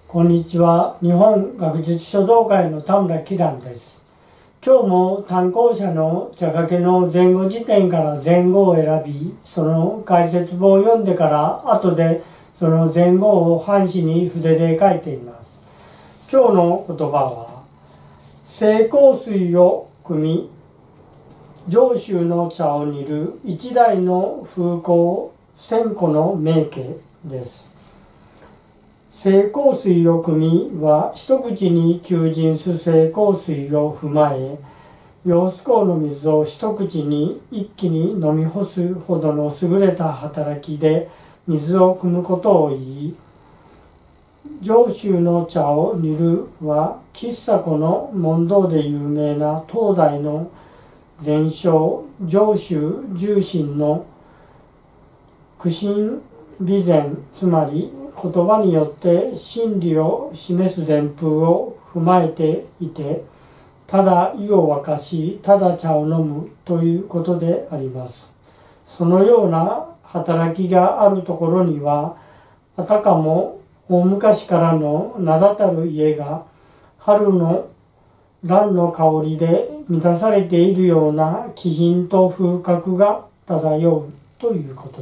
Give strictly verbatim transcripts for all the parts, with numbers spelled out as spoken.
こんにちは。日本学術書道会の田村希蘭です。今日も単行者の茶掛けの前後辞典から前後を選び、その解説文を読んでから後でその前後を半紙に筆で書いています。今日の言葉は、清香水を汲み、上州の茶を煮る一代の風光千個の名家です。清香水を汲みは一口に求人す清香水を踏まえ、揚子江の水を一口に一気に飲み干すほどの優れた働きで水を汲むことを言い、上州の茶を煮るは喫茶子の問答で有名な東大の禅僧上州重臣の苦心備前、つまり言葉によって真理を示す伝風を踏まえていて、ただ湯を沸かしただ茶を飲むということであります。そのような働きがあるところには、あたかも大昔からの名だたる家が春の蘭の香りで満たされているような気品と風格が漂うということです。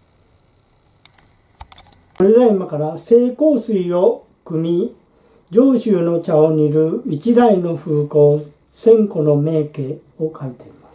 それでは今から清香水を汲み、上州の茶を煮る一代の風光千個の名家を書いています。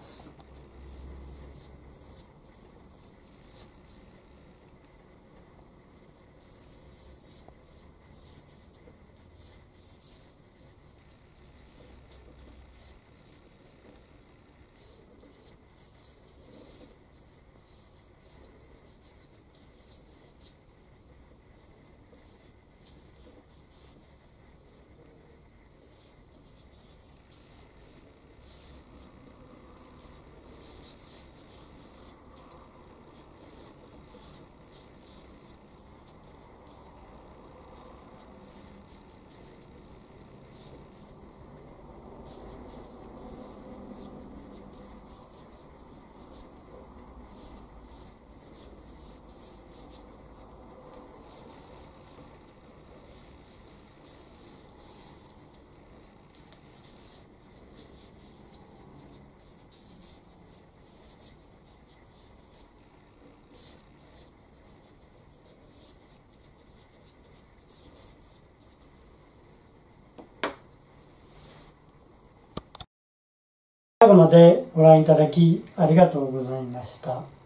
最後までご覧いただきありがとうございました。